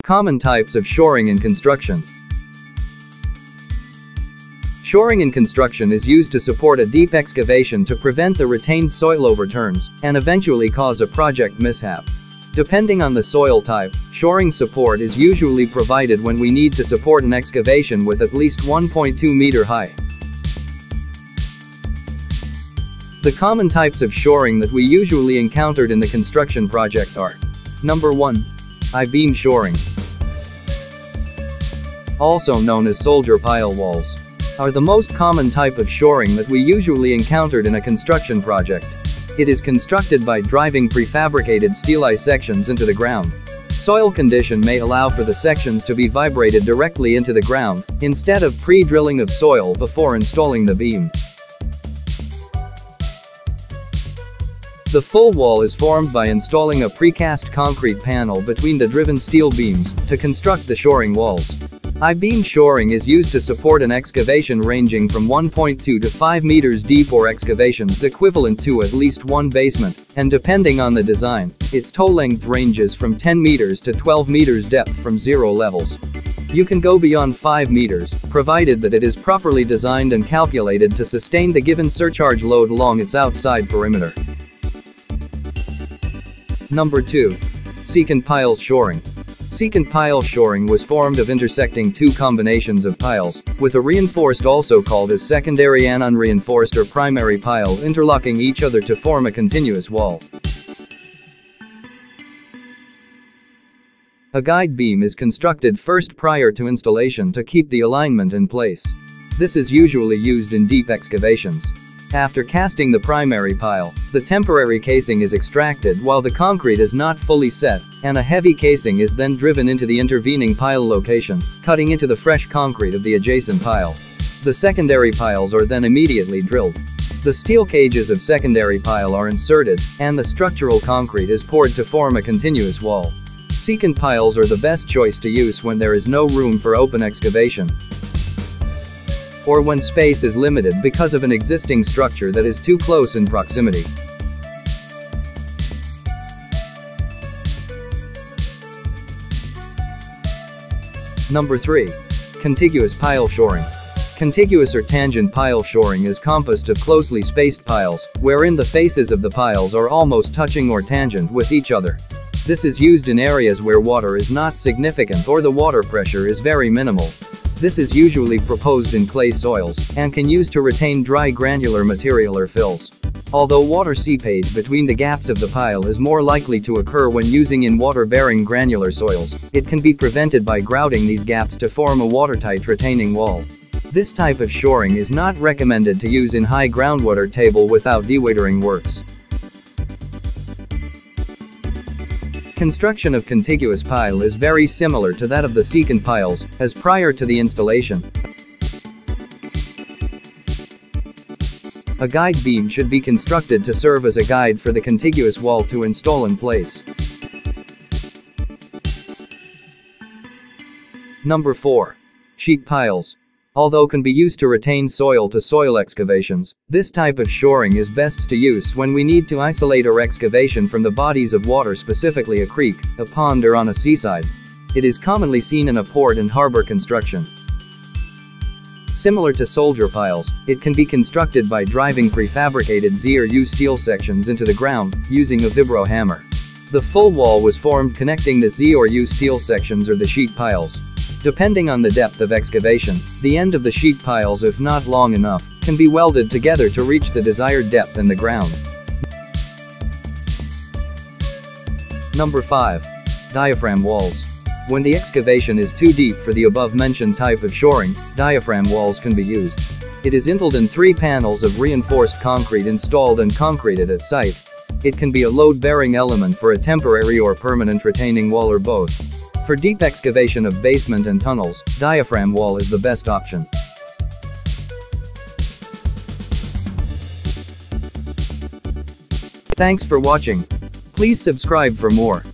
Common types of shoring in construction. Shoring in construction is used to support a deep excavation to prevent the retained soil overturns and eventually cause a project mishap. Depending on the soil type, shoring support is usually provided when we need to support an excavation with at least 1.2 meter high. The common types of shoring that we usually encountered in the construction project are: Number 1. I-beam shoring, also known as soldier pile walls, are the most common type of shoring that we usually encountered in a construction project. It is constructed by driving prefabricated steel I-sections into the ground. Soil condition may allow for the sections to be vibrated directly into the ground, instead of pre-drilling of soil before installing the beam. The full wall is formed by installing a precast concrete panel between the driven steel beams to construct the shoring walls. I-beam shoring is used to support an excavation ranging from 1.2 to 5 meters deep or excavations equivalent to at least one basement, and depending on the design, its toe length ranges from 10 meters to 12 meters depth from zero levels. You can go beyond 5 meters, provided that it is properly designed and calculated to sustain the given surcharge load along its outside perimeter. Number 2. Secant pile shoring. Secant pile shoring was formed of intersecting two combinations of piles, with a reinforced, also called as secondary, and unreinforced or primary pile, interlocking each other to form a continuous wall. A guide beam is constructed first prior to installation to keep the alignment in place. This is usually used in deep excavations. After casting the primary pile, the temporary casing is extracted while the concrete is not fully set, and a heavy casing is then driven into the intervening pile location, cutting into the fresh concrete of the adjacent pile. The secondary piles are then immediately drilled. The steel cages of secondary pile are inserted, and the structural concrete is poured to form a continuous wall. Secant piles are the best choice to use when there is no room for open excavation, or when space is limited because of an existing structure that is too close in proximity. Number 3. Contiguous pile shoring. Contiguous or tangent pile shoring is composed of closely spaced piles, wherein the faces of the piles are almost touching or tangent with each other. This is used in areas where water is not significant or the water pressure is very minimal. This is usually proposed in clay soils, and can use to retain dry granular material or fills. Although water seepage between the gaps of the pile is more likely to occur when using in water-bearing granular soils, it can be prevented by grouting these gaps to form a watertight retaining wall. This type of shoring is not recommended to use in high groundwater table without dewatering works. Construction of contiguous pile is very similar to that of the secant piles, as prior to the installation, a guide beam should be constructed to serve as a guide for the contiguous wall to install in place. Number 4. Sheet piles. Although can be used to retain soil-to-soil excavations, this type of shoring is best to use when we need to isolate our excavation from the bodies of water, specifically a creek, a pond, or on a seaside. It is commonly seen in a port and harbor construction. Similar to soldier piles, it can be constructed by driving prefabricated Z or U steel sections into the ground, using a vibro hammer. The full wall was formed connecting the Z or U steel sections or the sheet piles. Depending on the depth of excavation, the end of the sheet piles, if not long enough, can be welded together to reach the desired depth in the ground. Number 5. Diaphragm walls. When the excavation is too deep for the above-mentioned type of shoring, diaphragm walls can be used. It is intled in 3 panels of reinforced concrete installed and concreted at site. It can be a load-bearing element for a temporary or permanent retaining wall, or both. For deep excavation of basement and tunnels, diaphragm wall is the best option. Thanks for watching. Please subscribe for more.